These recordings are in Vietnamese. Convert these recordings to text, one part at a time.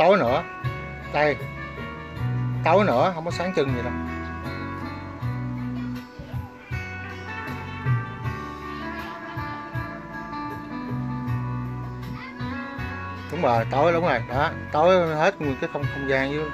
tối nữa. Đây, tối nữa không có sáng trưng gì đâu. Đúng rồi, tối, đúng rồi đó, tối hết nguyên cái không gian với.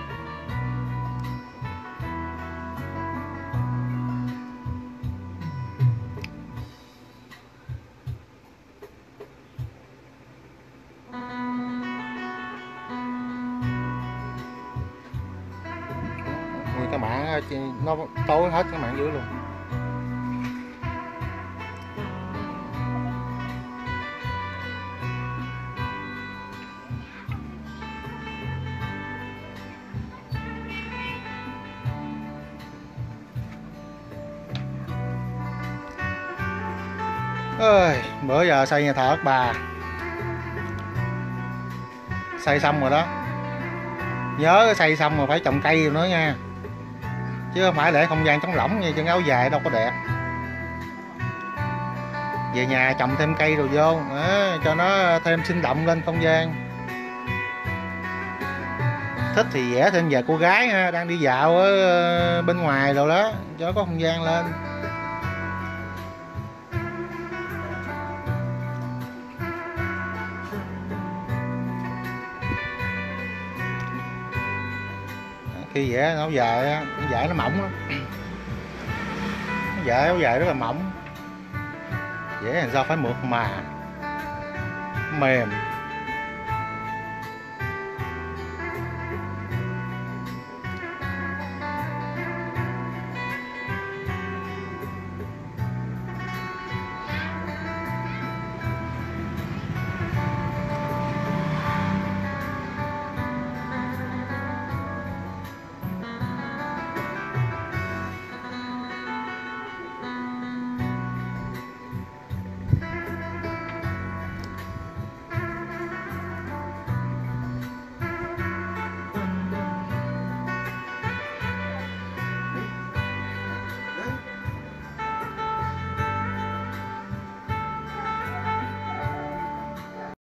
Nguyên cái mảng nó tối hết cái mảng dưới luôn. Ơi, bữa giờ xây nhà thờ Ất Bà, xây xong rồi đó, nhớ xây xong rồi phải trồng cây nữa nha, chứ không phải để không gian trống lỏng như chân áo dài đâu có đẹp. Về nhà trồng thêm cây rồi vô đó, cho nó thêm sinh động lên không gian. Thích thì vẽ thêm vài cô gái ha, đang đi dạo ở bên ngoài rồi đó, cho có không gian lên. Khi vẽ áo dài á, áo dài nó mỏng lắm, áo dài rất là mỏng, vẽ làm sao phải mượt mà, mềm.